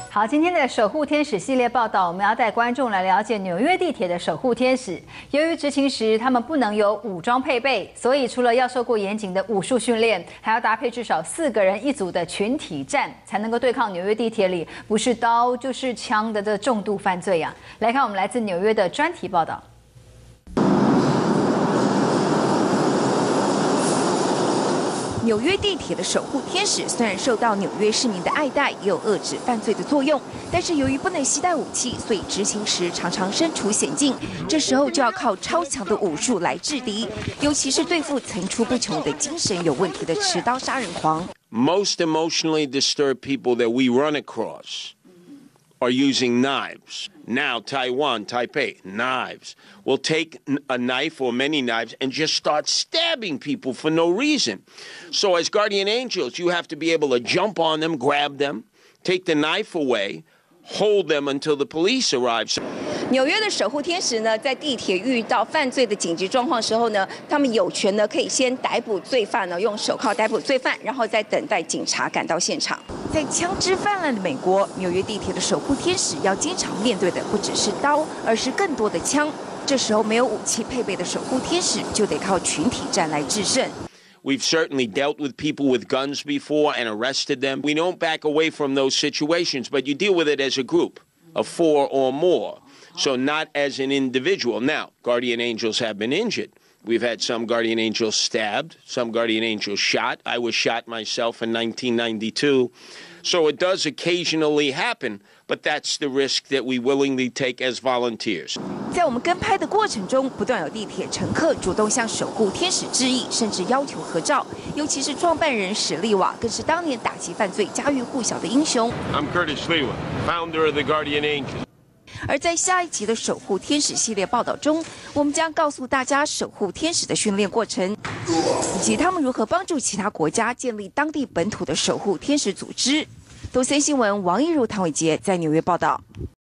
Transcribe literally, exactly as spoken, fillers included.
好，今天的守护天使系列报道，我们要带观众来了解纽约地铁的守护天使。由于执勤时他们不能有武装配备，所以除了要受过严谨的武术训练，还要搭配至少四个人一组的群体战，才能够对抗纽约地铁里不是刀就是枪的这重度犯罪啊！来看我们来自纽约的专题报道。 纽约地铁的守护天使虽然受到纽约市民的爱戴，也有遏制犯罪的作用，但是由于不能携带武器，所以执行时常常身处险境。这时候就要靠超强的武术来制敌，尤其是对付层出不穷的精神有问题的持刀杀人狂。 Most emotionally disturbed people that we run across are using knives. Now, Taiwan, Taipei, knives. Will take a knife or many knives and just start stabbing people for no reason. So as guardian angels, you have to be able to jump on them, grab them, take the knife away, hold them until the police arrive. 纽约的守护天使呢，在地铁遇到犯罪的紧急状况时候呢，他们有权呢可以先逮捕罪犯呢，用手铐逮捕罪犯，然后再等待警察赶到现场。在枪支泛滥的美国，纽约地铁的守护天使要经常面对的不只是刀，而是更多的枪。这时候没有武器配备的守护天使，就得靠群体战来制胜。 We've certainly dealt with people with guns before and arrested them. We don't back away from those situations, but you deal with it as a group of four or more. So not as an individual. Now, guardian angels have been injured. We've had some guardian angels stabbed, some guardian angels shot. I was shot myself in nineteen ninety-two. So it does occasionally happen, but that's the risk that we willingly take as volunteers. 在我们跟拍的过程中，不断有地铁乘客主动向守护天使致意，甚至要求合照。尤其是创办人史利瓦，更是当年打击犯罪、家喻户晓的英雄。 I'm Curtis Lewa, founder of the Guardian Angels. 而在下一集的守护天使系列报道中，我们将告诉大家守护天使的训练过程，以及他们如何帮助其他国家建立当地本土的守护天使组织。东森新闻王一如、唐伟杰在纽约报道。